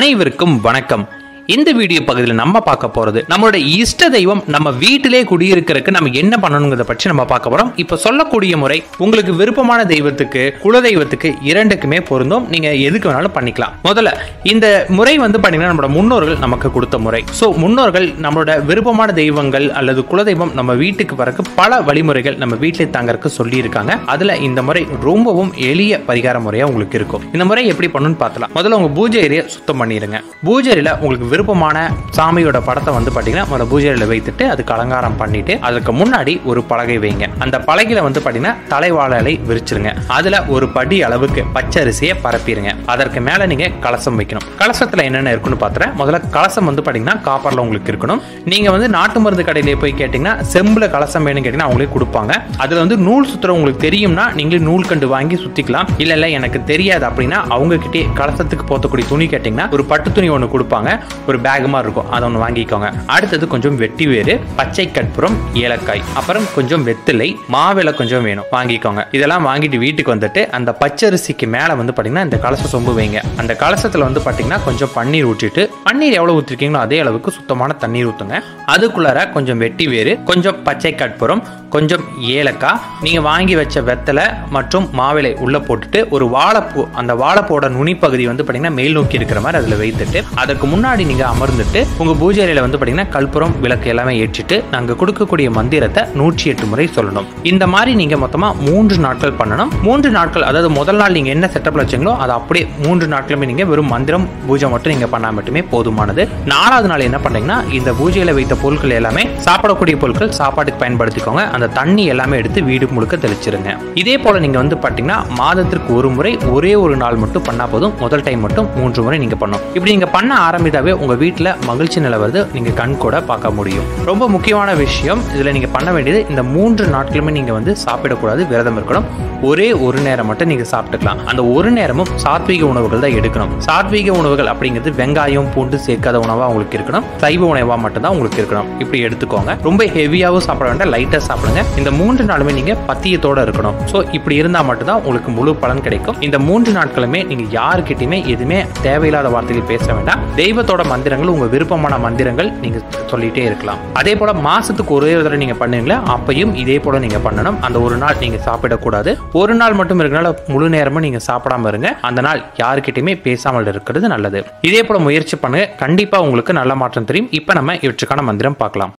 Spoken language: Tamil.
அனைவருக்கும் வணக்கம். இந்த வீடியோ பகுதியில் நம்ம பார்க்க போறது நம்மளோட இஷ்ட தெய்வம் நம்ம வீட்டிலே குடியிருக்கிறதுக்கு நம்ம என்ன பண்ணணுங்கிறத பற்றி நம்ம பார்க்க போறோம். இப்ப சொல்லக்கூடிய முறை உங்களுக்கு விருப்பமான தெய்வத்துக்கு குலதெய்வத்துக்கு இரண்டுக்குமே பொருந்தும். நீங்க எதுக்கு வேணாலும் பண்ணிக்கலாம். முதல்ல இந்த முறை பாத்தீங்கன்னா நம்மளோட முன்னோர்கள் நமக்கு கொடுத்த முறை. சோ முன்னோர்கள் நம்மளோட விருப்பமான தெய்வங்கள் அல்லது குலதெய்வம் நம்ம வீட்டுக்கு வரக்கு பல வழிமுறைகள் நம்ம வீட்டிலே தங்கறதுக்கு சொல்லி இருக்காங்க. அதுல இந்த முறை ரொம்பவும் எளிய பரிகார முறையா உங்களுக்கு இருக்கும். இந்த முறை எப்படி பண்ணணும்னு பார்த்தலாம். முதல்ல உங்க பூஜை ஏரியா சுத்தம் பண்ணிருங்க. பூஜை ஏரியால உங்களுக்கு விருப்பமான சாமியோட படத்தை பாத்தீங்கன்னா முதல்ல பூஜை அறையில வைத்துட்டு அதுக்கு அலங்காரம் பண்ணிட்டு அதுக்கு முன்னாடி ஒரு பலகை வைங்க. அந்த பலகையில பாத்தீங்கன்னா தலைவாழை இலை விரிச்சிருங்க. அதுல ஒரு படி அளவுக்கு பச்சரிசியை பரப்பிடுங்க. அதற்கு மேல நீங்க கலசம் வைக்கணும். கலசத்துல என்னென்ன இருக்குன்னு பாத்துறேன். முதல்ல கலசம் பாத்தீங்கன்னா காப்பர்ல உங்களுக்கு இருக்கணும். நீங்க நாட்டு மருந்து கடையிலே போய் கேட்டீங்கன்னா செம்புல கலசம் வேணும்னு கேட்டீங்கன்னா அவங்களே கொடுப்பாங்க. அதுல நூல் சுத்துற உங்களுக்கு தெரியும்னா நீங்களே நூல் கண்டு வாங்கி சுத்திக்கலாம். இல்ல எனக்கு தெரியாது அப்படின்னா அவங்க கிட்டே கலசத்துக்கு போத்தக்கூடிய துணி கேட்டீங்கன்னா ஒரு பட்டு துணி ஒண்ணு கொடுப்பாங்க. ஒரு பேக் மாதிரி இருக்கும், அதை ஒன்று வாங்கிக்கோங்க. அடுத்தது கொஞ்சம் வெட்டி வேறு, பச்சை கற்பூரம், ஏலக்காய், அப்புறம் கொஞ்சம் வெத்திலை, மாவிலை கொஞ்சம் வேணும், வாங்கிக்கோங்க. இதெல்லாம் வாங்கிட்டு வீட்டுக்கு வந்துட்டு அந்த பச்சரிசிக்கு மேல பாத்தீங்கன்னா இந்த கலச சொம்பு வைங்க. அந்த கலசத்துல பாத்தீங்கன்னா கொஞ்சம் பன்னீர் ஊற்றிட்டு, பன்னீர் எவ்வளவு ஊற்றிருக்கீங்களோ அதே அளவுக்கு சுத்தமான தண்ணீர் ஊத்துங்க. அதுக்குள்ளார கொஞ்சம் வெட்டி வேறு, கொஞ்சம் பச்சை கற்பூரம், கொஞ்சம் ஏலக்காய், நீங்க வாங்கி வச்ச வெத்தலை மற்றும் மாவிலை உள்ள போட்டுட்டு ஒரு வாழைப்பூ, அந்த வாழைப்பூட நுனிப்பகுதி பாத்தீங்கன்னா மேல் நோக்கி இருக்கிற மாதிரி அதுல வைத்துட்டு அதுக்கு முன்னாடி நீங்க அமர்ந்துட்டு உங்க பூஜை அறையில பாத்தீங்கன்னா கற்பூரம் விளக்கு எல்லாமே ஏற்றிட்டு நாங்க கொடுக்கக்கூடிய மந்திரத்தை 108 முறை சொல்லணும். இந்த மாதிரி நீங்க மொத்தமா 3 நாட்கள் பண்ணணும். 3 நாட்கள், அதாவது முதல் நாள் நீங்க என்ன செட்டப்ல வச்சீங்களோ அதை அப்படியே 3 நாட்களுமே நீங்க வெறும் மந்திரம் பூஜை மட்டும் நீங்க பண்ணா மட்டுமே போதுமானது. 4வது நாள் என்ன பண்றீங்கன்னா இந்த பூஜையில வைத்த பொருட்கள் எல்லாமே சாப்பிடக்கூடிய பொருட்கள் சாப்பாட்டுக்கு பயன்படுத்திக்கோங்க. அந்த தண்ணி எல்லாமே எடுத்து வீடு முழுக்க தெளிச்சிருங்க. இதே போல நீங்க பாத்தீங்கன்னா மாதத்திற்கு ஒரு முறை ஒரே ஒரு நாள் மட்டும் பண்ணா போதும். முதல் டைம் மட்டும் 3 முறை நீங்க பண்ணணும். இப்படி நீங்க பண்ண ஆரம்பித்தாவே உங்க வீட்டுல மகிழ்ச்சி நிலவரது நீங்க கண் கூட பார்க்க முடியும். ரொம்ப முக்கியமான விஷயம் இதுல நீங்க பண்ண வேண்டியது, இந்த 3 நாட்களுமே நீங்க சாப்பிடக்கூடாது, விரதம் இருக்கணும். ஒரே ஒரு நேரம் மட்டும் நீங்க சாப்பிட்டுக்கலாம். அந்த ஒரு நேரமும் சாத்வீக உணவுகள் தான் எடுக்கணும். சாத்வீக உணவுகள் அப்படிங்கிறது வெங்காயம் பூண்டு சேர்க்காத உணவா உங்களுக்கு இருக்கணும். சைவ உணவா மட்டும் தான் உங்களுக்கு இருக்கணும். இப்படி எடுத்துக்கோங்க. ரொம்ப ஹெவியாவும் சாப்பிட வேண்டாம், லைட்டா சாப்பிடுங்க. இந்த 3 நாளுமே நீங்க பத்தியத்தோட இருக்கணும். சோ இப்படி இருந்தா மட்டும் தான் உங்களுக்கு முழு பலன் கிடைக்கும். இந்த 3 நாட்களுமே நீங்க யாருக்கிட்டையுமே எதுவுமே தேவையில்லாத வார்த்தைகள் பேச வேண்டாம். தெய்வத்தோட மந்திரங்கள், உங்க விருப்பமான மந்திரங்கள் நீங்க சொல்லிட்டே இருக்கலாம். அதே போல மாசத்துக்கு ஒரே தடவை நீங்க பண்ணுவீங்களா, அப்பையும் இதே போல நீங்க பண்ணணும். அந்த ஒரு நாள் நீங்க சாப்பிடக்கூடாது. ஒரு நாள் மட்டும் இருக்கனால முழு நேரமும் நீங்க சாப்பிடாம இருங்க. அந்த நாள் யாருக்கிட்டையுமே பேசாமல் இருக்கிறது நல்லது. இதே போல முயற்சி பண்ணுங்க. கண்டிப்பா உங்களுக்கு நல்ல மாற்றம் தெரியும். இப்ப நம்ம இவற்றுக்கான மந்திரம் பார்க்கலாம்.